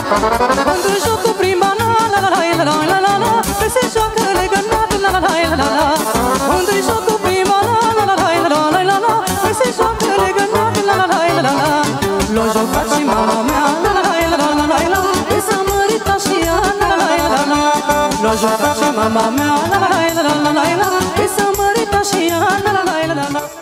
Când joc cu prima la la la la la la la la, se joacă legănat la la la la la. Când joc cu prima la la la la la la la, se joacă legănat la la la la la. L-o jucat și mama mea la la la la la la la, s-a măritat și ea la la la la. L-o jucat și mama mea la la la la la la la, s-a măritat și ea la la la la la.